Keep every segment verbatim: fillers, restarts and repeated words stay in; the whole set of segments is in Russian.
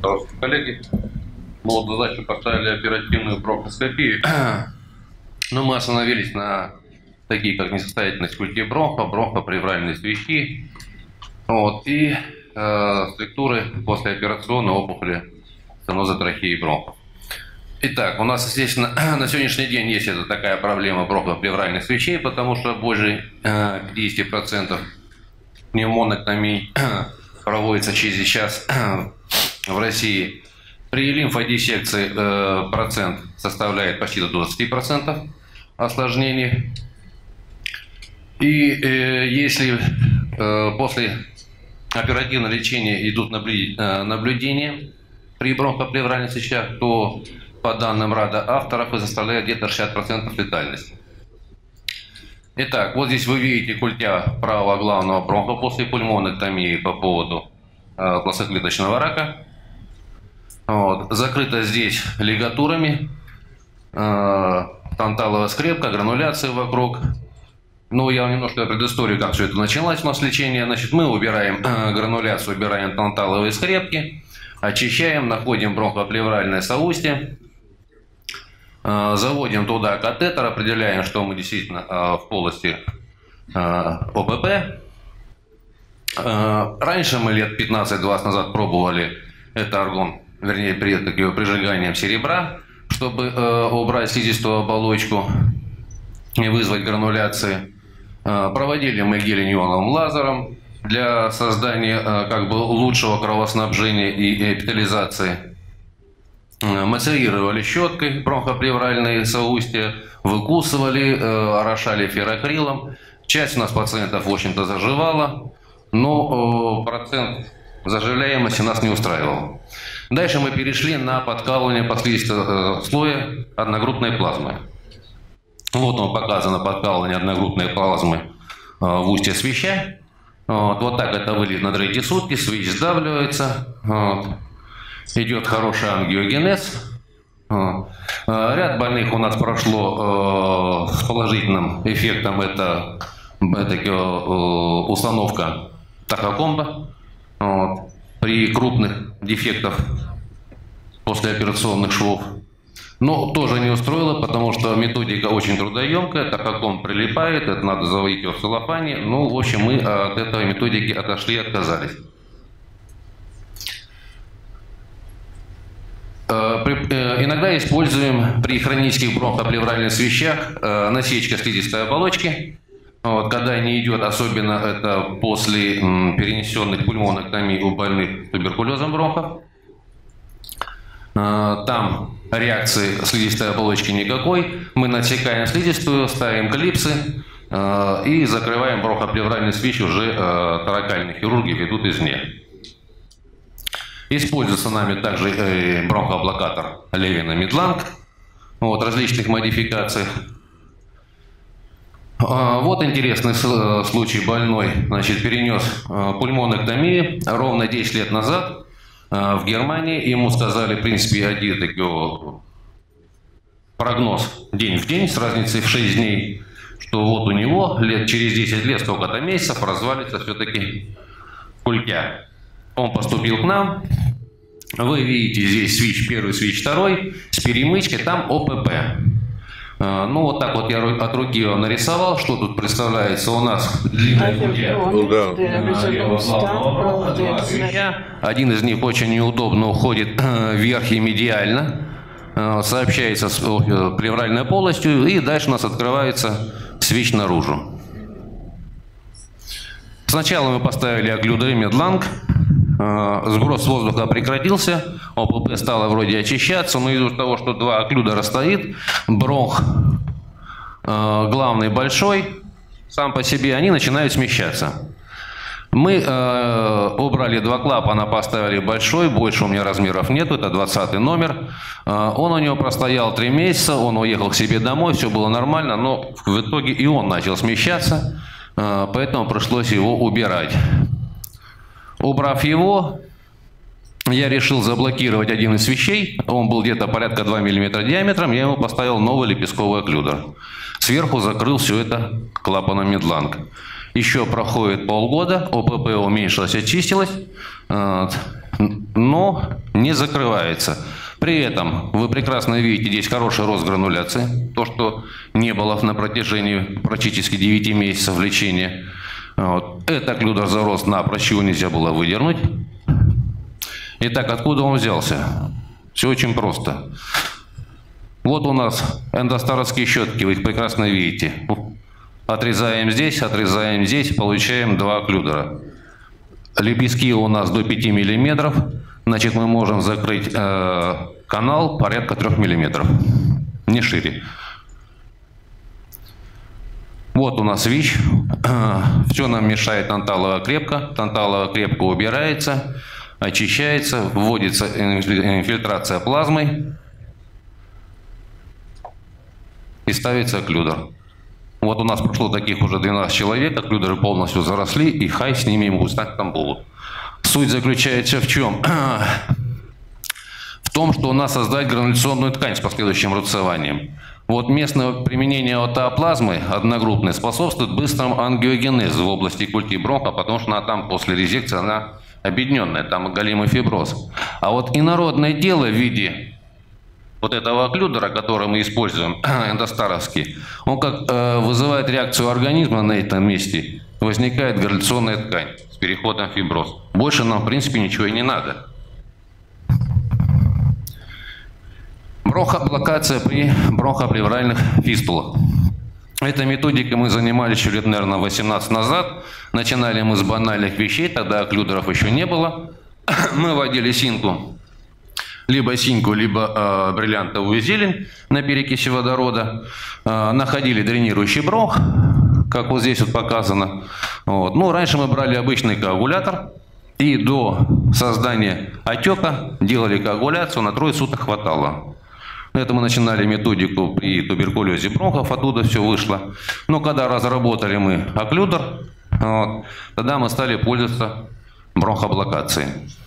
Товарищи коллеги, мы вот задачу поставили оперативную бронхоскопию, но мы остановились на такие, как несостоятельность культи бронха, бронхопревральные свищи, вот, и э, структуры послеоперационной опухоли стеноза трахеи и бронхов. Итак, у нас, естественно, на сегодняшний день есть эта такая проблема бронхопревральных свечей, потому что больше э, пятьдесят процентов пневмонэктомий проводится через час в России. При лимфодиссекции э, процент составляет почти до двадцати процентов осложнений. И э, если э, после оперативного лечения идут наблюдения при бронхопревральных свечах, то по данным ряда авторов, это составляет где-то шестьдесят процентов летальности. Итак, вот здесь вы видите культя правого главного бронха после пульмонэктомии по поводу э, плоскоклеточного рака. Вот. Закрыто здесь лигатурами, э, танталовая скрепка, грануляция вокруг. Ну, я вам немножко предысторию, как все это началось у нас лечение. Значит, мы убираем э, грануляцию, убираем танталовые скрепки, очищаем, находим бронхоплевральное соустье. Заводим туда катетер, определяем, что мы действительно в полости О П П. Раньше мы лет пятнадцать-двадцать назад пробовали это аргон, вернее, при его прижиганием серебра, чтобы убрать слизистую оболочку и вызвать грануляции. Проводили мы гелий-неоновым лазером для создания как бы лучшего кровоснабжения и эпителизации. Массировали щеткой бронхоплевральные соустья, выкусывали, э, орошали феррокрилом. Часть у нас пациентов, в общем-то, заживала, но э, процент заживляемости нас не устраивал. Дальше мы перешли на подкалывание подслизистого э, слоя одногруппной плазмы. Вот он показано подкалывание одногруппной плазмы э, в устье свища. Вот, вот так это выглядит на третьи сутки, свищ сдавливается. Вот. Идет хороший ангиогенез. Ряд больных у нас прошло э, с положительным эффектом. Это, это установка тахокомба. Вот, при крупных дефектах послеоперационных швов. Но тоже не устроило, потому что методика очень трудоемкая. Тахокомб прилипает, это надо заводить его в целлофане. Ну, в общем, мы от этой методики отошли и отказались. Иногда используем при хронических бронхоплевральных свищах насечка слизистой оболочки. Вот, когда не идет, особенно это после перенесенных пульмонэктомий у больных туберкулезом бронхов. Там реакции слизистой оболочки никакой. Мы насекаем слизистую, ставим клипсы и закрываем бронхоплевральный свищ, уже торакальные хирурги ведут извне. Используется нами также э, бронхоблокатор Левина-Медланг, вот, различных модификациях. А, вот интересный случай. Больной, значит, перенес э, пульмонэктомию ровно десять лет назад э, в Германии. Ему сказали, в принципе, один такой прогноз день в день с разницей в шесть дней, что вот у него лет, через десять лет, сколько-то месяцев, развалится все-таки культя. Он поступил к нам. Вы видите здесь свич первый, свич второй с перемычкой, там О П П. Ну, вот так вот я от руки его нарисовал, что тут представляется у нас длинная культя. Один из них очень неудобно уходит вверх и медиально, сообщается с плевральной полостью, и дальше у нас открывается свич наружу. Сначала мы поставили оклюдер Медланг. Сброс воздуха прекратился, О П П стало вроде очищаться, но из-за того, что два оклюдера стоит, бронх э, главный большой, сам по себе, они начинают смещаться. Мы э, убрали два клапана, поставили большой, больше у меня размеров нет, это двадцатый номер. Э, он у него простоял три месяца, он уехал к себе домой, все было нормально, но в итоге и он начал смещаться, э, поэтому пришлось его убирать. Убрав его, я решил заблокировать один из свечей. Он был где-то порядка двух миллиметров диаметром. Я ему поставил новый лепестковый оклюдер. Сверху закрыл все это клапаном Медланг. Еще проходит полгода, О П П уменьшилось, очистилось. Но не закрывается. При этом вы прекрасно видите здесь хороший рост грануляции, то, что не было на протяжении практически девяти месяцев лечения. Вот. Это оклюдер зарос напрочь, его нельзя было выдернуть. Итак, откуда он взялся? Все очень просто. Вот у нас эндостаровские щетки, вы их прекрасно видите. Отрезаем здесь, отрезаем здесь, получаем два оклюдера. Лепестки у нас до пяти миллиметров. Значит, мы можем закрыть э, канал порядка трёх миллиметров, не шире. Вот у нас ВИЧ. Все нам мешает танталовая крепка. Танталовая крепка убирается, очищается, вводится инфильтрация плазмой и ставится оклюдер. Вот у нас прошло таких уже двенадцать человек, оклюдеры полностью заросли, и хай с ними могут стать тамбулу. Суть заключается в чем? В том, что у нас создать грануляционную ткань с последующим рубцеванием. Вот местное применение отоплазмы одногруппной способствует быстрому ангиогенезу в области культи бронха, потому что она там после резекции она объединенная, там голимый фиброз. А вот инородное тело в виде вот этого оклюдера, который мы используем, эндостаровский, он как э, вызывает реакцию организма на этом месте, возникает грануляционная ткань с переходом в фиброз. Больше нам, в принципе, ничего и не надо. Бронхоблокация при бронхоплевральных фистулах. Этой методикой мы занимались еще лет, наверное, восемнадцать назад. Начинали мы с банальных вещей, тогда оклюдеров еще не было. Мы вводили синку, либо синьку, либо э, бриллиантовую зелень на перекиси водорода. Э, находили дренирующий бронх, как вот здесь вот показано. Вот. Ну, раньше мы брали обычный коагулятор, и до создания отека делали коагуляцию, на трое суток хватало. Это мы начинали методику при туберкулезе бронхов, оттуда все вышло. Но когда разработали мы оклюдер, вот, тогда мы стали пользоваться бронхоблокацией.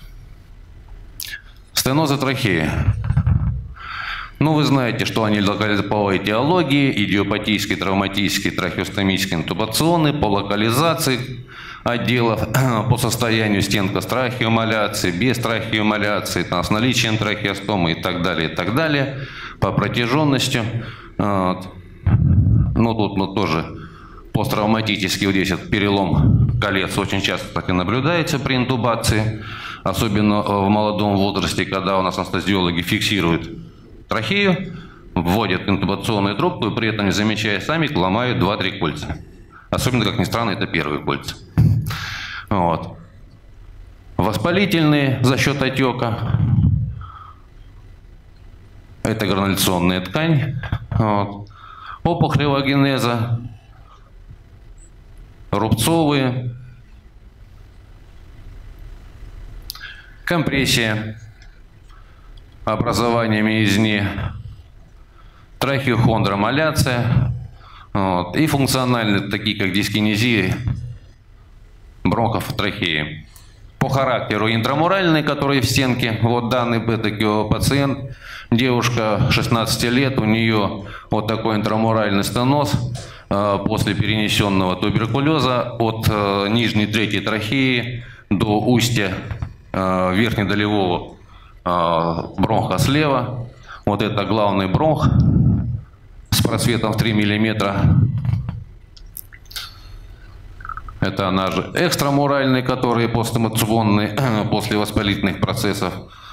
Стенозы трахеи. Ну, вы знаете, что они по этиологии, идиопатический, травматический, трахеостомический, интубационный, по локализации отделов, по состоянию стенка с трахеомаляцией, без трахеомаляции, там, с наличием трахеостомы и так далее, и так далее, по протяженности. Вот. Ну, тут ну, тоже посттравматический, вот здесь вот перелом колец очень часто, кстати, наблюдается при интубации, особенно в молодом возрасте, когда у нас анестезиологи фиксируют трахею, вводят интубационную трубку и при этом, не замечая сами, ломают два-три кольца. Особенно, как ни странно, это первые кольца. Вот. Воспалительные за счет отека. Это грануляционная ткань. Вот. Опухолевогенеза. Рубцовые. Компрессия. Образование миязни. Трахеохондромаляция. Вот. И функциональные, такие как дискинезия бронхов трахеи. По характеру интрамуральные, которые в стенке. Вот данный бета-пациент, девушка шестнадцати лет, у нее вот такой интрамуральный стеноз э, после перенесенного туберкулеза от э, нижней трети трахеи до устья э, верхнедолевого э, бронха слева. Вот это главный бронх с просветом в три миллиметра. Это она же экстрамуральные, которые постэмоционные, после воспалительных процессов.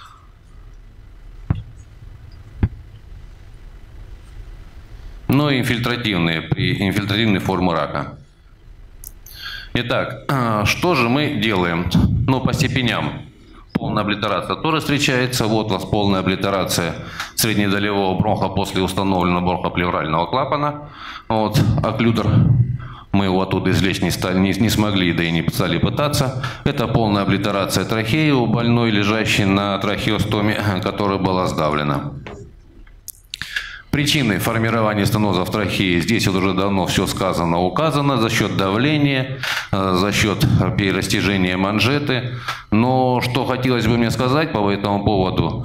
Ну и инфильтративные, при инфильтративной форме рака. Итак, что же мы делаем? Ну, по степеням. Полная облитерация тоже встречается. Вот у вас полная облитерация среднедолевого бронха после установленного бронхоплеврального клапана. Вот, оклюдер. Мы его оттуда извлечь не, стали, не, не смогли, да и не стали пытаться. Это полная облитерация трахеи у больной, лежащей на трахеостоме, которая была сдавлена. Причины формирования стенозов трахеи, здесь вот уже давно все сказано, указано, за счет давления, за счет перерастяжения манжеты. Но что хотелось бы мне сказать по этому поводу,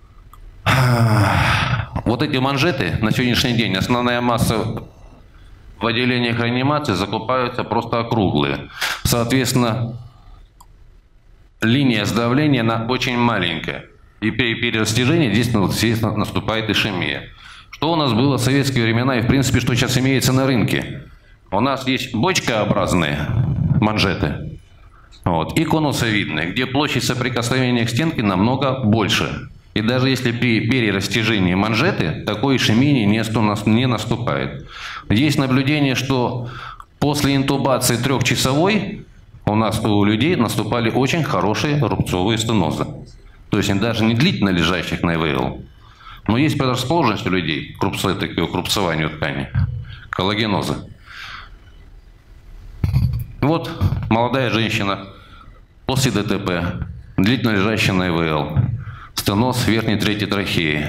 вот эти манжеты на сегодняшний день, основная масса в отделениях реанимации закупаются просто округлые. Соответственно, линия сдавления она очень маленькая. И при перерастяжении здесь, здесь наступает ишемия. Что у нас было в советские времена и, в принципе, что сейчас имеется на рынке? У нас есть бочкообразные манжеты, вот, и конусовидные, где площадь соприкосновения к стенке намного больше. И даже если при перерастяжении манжеты, такой ишемии не наступает. Есть наблюдение, что после интубации трехчасовой у нас у людей наступали очень хорошие рубцовые стенозы. То есть даже не длительно лежащих на ИВЛ. Но есть предрасположенность у людей к рубцованию ткани, коллагенозы. Вот молодая женщина после ДТП, длительно лежащая на ИВЛ, стеноз верхней трети трахеи.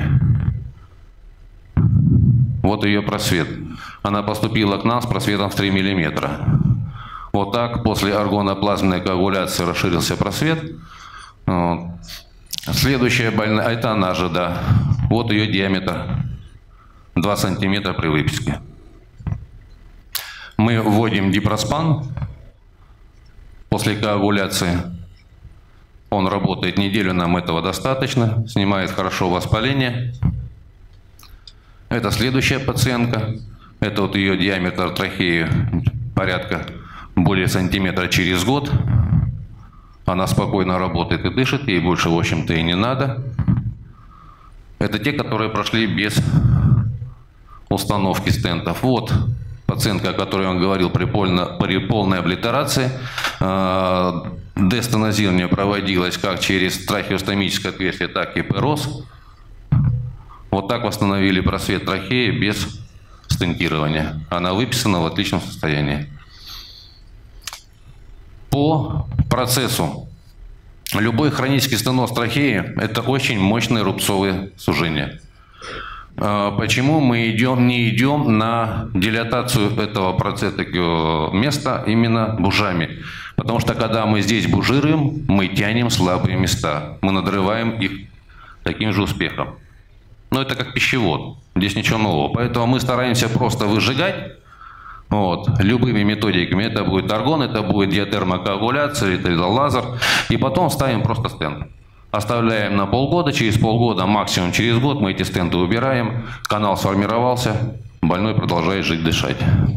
Вот ее просвет. Она поступила к нам с просветом в три миллиметра. Вот так после аргоноплазменной коагуляции расширился просвет. Вот. Следующая больная, а это она же, да. Вот ее диаметр, два сантиметра при выписке. Мы вводим дипроспан после коагуляции. Он работает неделю, нам этого достаточно, снимает хорошо воспаление. Это следующая пациентка. Это вот ее диаметр трахеи порядка более сантиметра через год. Она спокойно работает и дышит, ей больше, в общем-то, и не надо. Это те, которые прошли без установки стентов. Вот пациентка, о которой он говорил при, польно, при полной облитерации. Дестенозирование проводилось как через трахеостомическое отверстие, так и перос. Вот так восстановили просвет трахеи без стентирования. Она выписана в отличном состоянии. По процессу. Любой хронический стеноз трахеи – это очень мощные рубцовые сужения. Почему мы идем, не идем на дилатацию этого процесса места именно бужами? Потому что когда мы здесь бужируем, мы тянем слабые места, мы надрываем их таким же успехом. Но это как пищевод, здесь ничего нового. Поэтому мы стараемся просто выжигать вот, любыми методиками. Это будет аргон, это будет диатермокоагуляция, это лазер. И потом ставим просто стенд. Оставляем на полгода, через полгода, максимум через год мы эти стенты убираем. Канал сформировался, больной продолжает жить, дышать.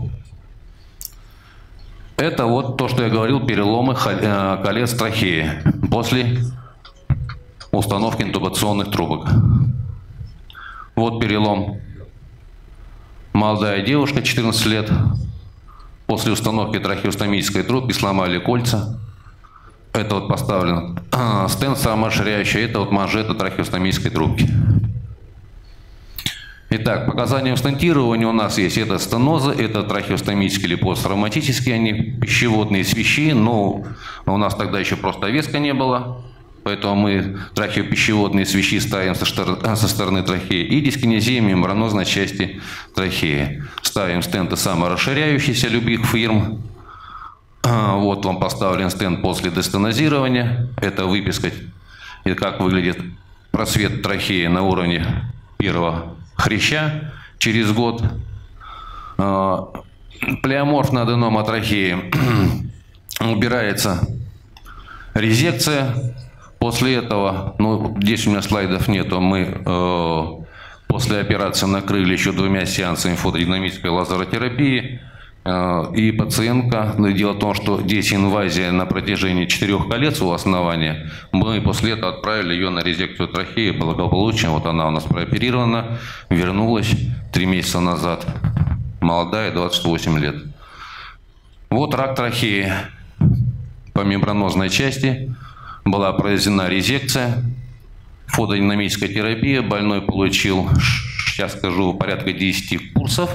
Это вот то, что я говорил, переломы колец трахеи после установки интубационных трубок. Вот перелом. Молодая девушка, четырнадцать лет, после установки трахеостомической трубки сломали кольца. Это вот поставлен стенд самооширяющий, это вот манжета трахеостомической трубки. Итак, показания в стентировании у нас есть. Это стенозы, это трахеостомические или посттравматические, они пищеводные свищи, но у нас тогда еще просто веска не было. Поэтому мы трахеопищеводные свищи ставим со, со стороны трахеи и дискинезия мембранозной части трахеи. Ставим стенты саморасширяющиеся любых фирм. Вот вам поставлен стенд после дестенозирования. Это выписка, и как выглядит просвет трахеи на уровне первого хряща через год. Плеоморфная аденома трахеи. Убирается резекция. После этого, ну, здесь у меня слайдов нету, мы э, после операции накрыли еще двумя сеансами фотодинамической лазеротерапии. Э, и пациентка, ну, дело в том, что здесь инвазия на протяжении четырех колец у основания. Мы после этого отправили ее на резекцию трахеи благополучно. Вот она у нас прооперирована, вернулась три месяца назад. Молодая, двадцать восемь лет. Вот рак трахеи по мембранозной части. Была проведена резекция, фотодинамическая терапия. Больной получил, сейчас скажу, порядка десяти курсов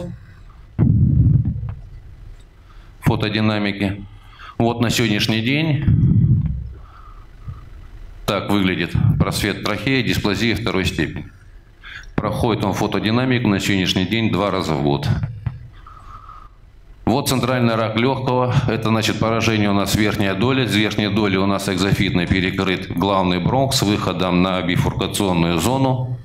фотодинамики. Вот на сегодняшний день так выглядит просвет трахеи, дисплазия второй степени. Проходит он фотодинамику на сегодняшний день два раза в год. Вот центральный рак легкого, это значит поражение у нас верхняя доля, с верхней доли у нас экзофитно перекрыт главный бронх с выходом на бифуркационную зону.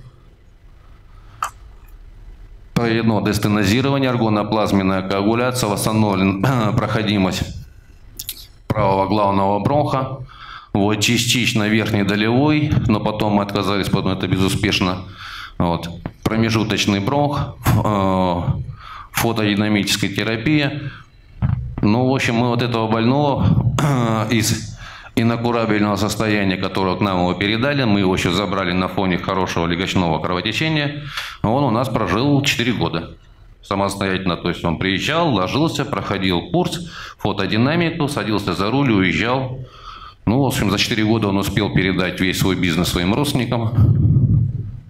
Проведено дестенозирование, аргоноплазменная коагуляция, восстановлена проходимость правого главного бронха. вот, частично верхний долевой, но потом мы отказались, потом это безуспешно. Вот. Промежуточный бронх, э, фотодинамическая терапия. Ну, в общем, мы вот этого больного э, из инокурабельного состояния, которое к нам его передали, мы его еще забрали на фоне хорошего легочного кровотечения, он у нас прожил четыре года. Самостоятельно, то есть он приезжал, ложился, проходил курс, фотодинамику, садился за руль, уезжал. Ну, в общем, за четыре года он успел передать весь свой бизнес своим родственникам.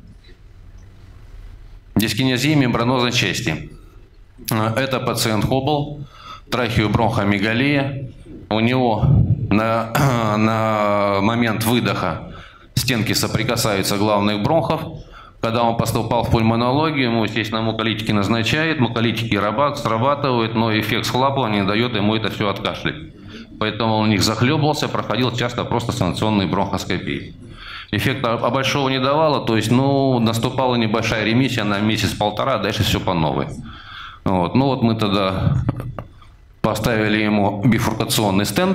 Дискинезия мембранозной части. Это пациент Хоббл, трахеобронхомегалия. У него на, на момент выдоха стенки соприкасаются главных бронхов. Когда он поступал в пульмонологию, ему, естественно, муколитики назначает, муколитики рабат срабатывают, но эффект схлапывания не дает ему это все откашлять. Поэтому он у них захлебывался, проходил часто просто санационные бронхоскопии. Эффекта большого не давало, то есть, ну, наступала небольшая ремиссия на месяц-полтора, дальше все по новой. Вот. Ну вот мы тогда поставили ему бифуркационный стенд.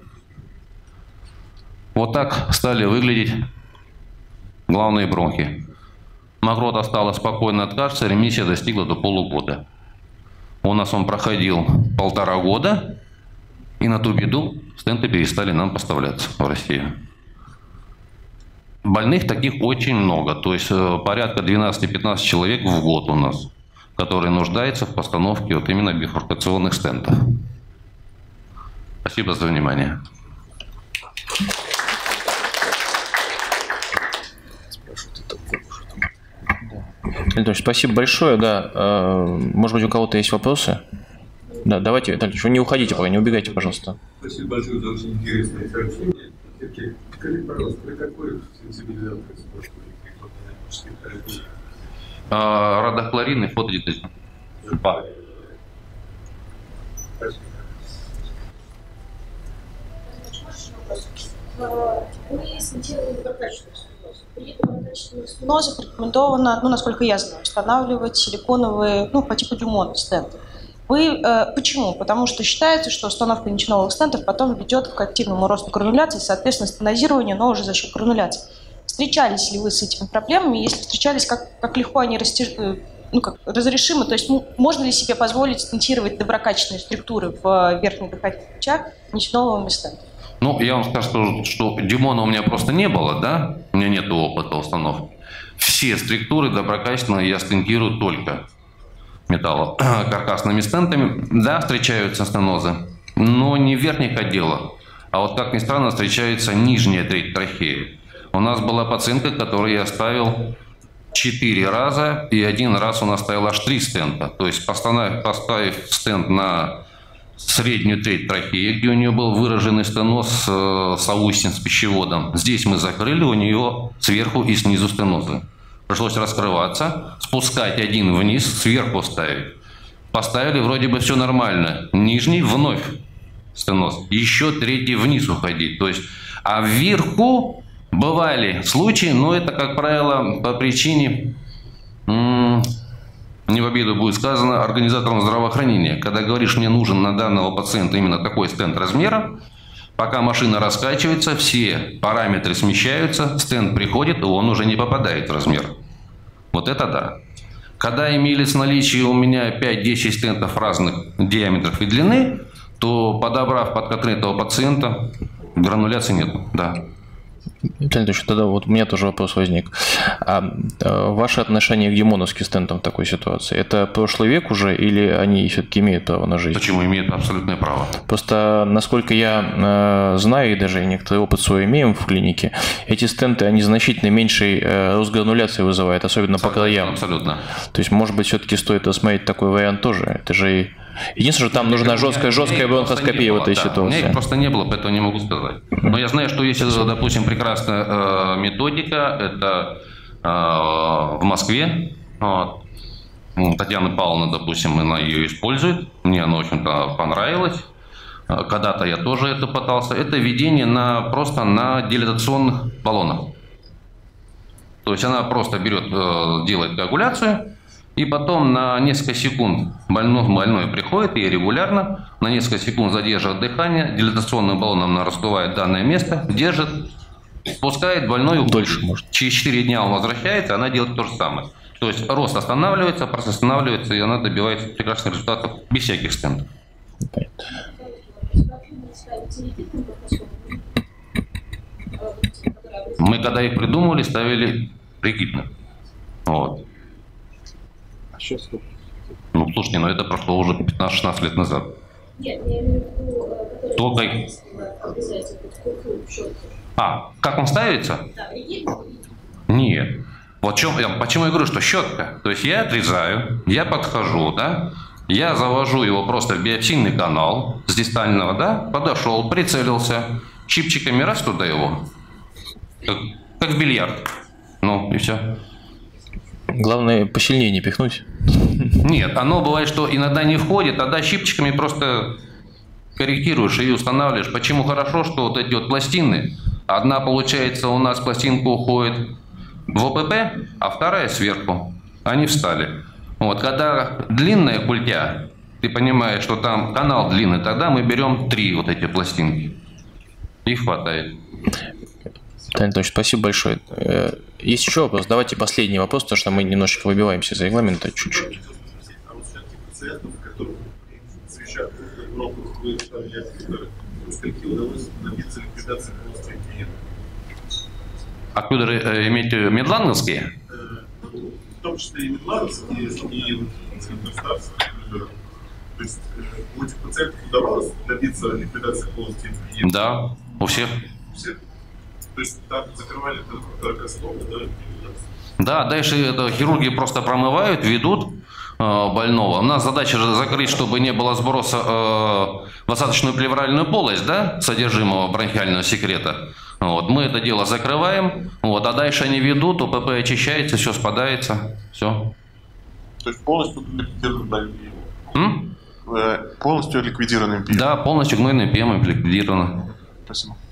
Вот так стали выглядеть главные бронхи. Мокрота стала спокойно откашляться, ремиссия достигла до полугода. У нас он проходил полтора года, и на ту беду стенты перестали нам поставляться в Россию. Больных таких очень много, то есть порядка двенадцати-пятнадцати человек в год у нас, которые нуждаются в постановке вот именно бифуркационных стентов. Спасибо за внимание. Витальевич, спасибо большое. Да, может быть, у кого-то есть вопросы? Да, давайте, Витальевич, вы не уходите, пока не убегайте, пожалуйста. Спасибо большое за очень интересное сообщение. Скажите, пожалуйста, при какой сенсибилизации используете фотодинамические терапии? Радохлорин и фотодинамические. Мы стентировали доброкачественную стенозу. При доброкачественной стенозе рекомендовано, ну, насколько я знаю, устанавливать силиконовые, ну, по типу Дюмона стенты. Вы, э, почему? Потому что считается, что установка ничновых стентов потом ведет к активному росту грануляции, соответственно, стенозированию, но уже за счет грануляции. Встречались ли вы с этими проблемами? Если встречались, как, как легко они растяж... ну, как, разрешимы? То есть можно ли себе позволить стентировать доброкачественные структуры в верхних дыхательных путях ничновыми стентами? Ну, я вам скажу, что Дюмона у меня просто не было, да? У меня нет опыта установки. Все структуры доброкачественные я стентирую только металлокаркасными стентами. Да, встречаются стенозы, но не в верхних отделах. А вот, как ни странно, встречается нижняя треть трахеи. У нас была пациентка, которую я ставил четыре раза, и один раз у нас ставил аж три стента. То есть, поставив, поставив стенд на среднюю треть трахеи, где у нее был выраженный стеноз э, соустин с пищеводом, здесь мы закрыли у нее сверху и снизу стенозы. Пришлось раскрываться, спускать один вниз, сверху ставить. Поставили, вроде бы все нормально. Нижний вновь стеноз. Еще третий вниз уходить. То есть, а вверху бывали случаи, но это, как правило, по причине, не в обиду будет сказано, организаторам здравоохранения. Когда говоришь, мне нужен на данного пациента именно такой стенд размера, пока машина раскачивается, все параметры смещаются, стенд приходит, и он уже не попадает в размер. Вот это да. Когда имелись в наличии у меня пять-десять стентов разных диаметров и длины, то, подобрав под конкретного пациента, грануляции нет. Да. Виталий Ильич, тогда вот у меня тоже вопрос возник. А, а ваше отношение к дюмоновским стентам в такой ситуации, это прошлый век уже или они все-таки имеют право на жизнь? Почему имеют абсолютное право? Просто, насколько я э, знаю, и даже некоторый опыт свой имеем в клинике, эти стенты, они значительно меньший э, рост грануляции вызывают, особенно абсолютно, по краям. Абсолютно. То есть, может быть, все-таки стоит рассмотреть такой вариант тоже. Это же и... Единственное, что там нужна жесткая, жесткая бронхоскопия в этой да, ситуации. У меня их просто не было, поэтому не могу сказать. Но я знаю, что есть, допустим, прекрасная э, методика, это э, в Москве. Вот. Татьяна Павловна, допустим, она ее использует. Мне она, в общем-то, понравилась. Когда-то я тоже это пытался. Это введение на, просто на дилатационных баллонах. То есть она просто берет, э, делает коагуляцию, И потом на несколько секунд больной, больной приходит и регулярно на несколько секунд задерживает дыхание, дилатационным баллоном она раздувает данное место, держит, спускает, больной уходит. Дольше может. Через четыре дня он возвращается, она делает то же самое. То есть рост останавливается, просто останавливается, и она добивается прекрасных результатов без всяких стентов. Мы когда их придумывали, ставили прикидно. Вот. А сейчас сколько? Ну, слушайте, ну это прошло уже пятнадцать-шестнадцать лет назад. Нет, я имею в виду, которые... Только... Обязательно, в щетку. А, как он ставится? Да, ригидно. Нет. Вот чем, я, почему я говорю, что щетка. То есть я отрезаю, я подхожу, да, я завожу его просто в биопсийный канал с дистального, да, подошел, прицелился, щипчиками раз туда его, как, как в бильярд. Ну, и все. Главное, посильнее не пихнуть. Нет, оно бывает, что иногда не входит, тогда щипчиками просто корректируешь и устанавливаешь. Почему хорошо, что вот эти вот пластины, одна, получается, у нас пластинка уходит в ОПП, а вторая сверху. Они встали. Вот, когда длинная культя, ты понимаешь, что там канал длинный, тогда мы берем три вот эти пластинки. Их хватает. Виталий Анатольевич, спасибо большое. Есть еще вопрос? Давайте последний вопрос, потому что мы немножечко выбиваемся из регламента чуть-чуть. А вот все-таки пациентов, которых свечат бронхов, вы ставили оклюдеры, скольки удалось добиться ликвидации полости клиента? Оклюдеры э, имеете медланговские? В том числе и медланговские, и вот центростарские оклюдеры. То есть у этих пациентов удавалось добиться ликвидации полости клиента? Да, у всех. Всех. То есть там закрывали торакоскопы, да? Да, дальше это хирурги просто промывают, ведут э, больного. У нас задача же закрыть, чтобы не было сброса э, в осадочную плевральную полость, да, содержимого бронхиального секрета. Вот, мы это дело закрываем, вот, а дальше они ведут, ОПП очищается, все спадается, все. То есть полностью ликвидирован М? полностью ликвидирован МПИ? Да, полностью гнойный пемом ликвидировано. Спасибо.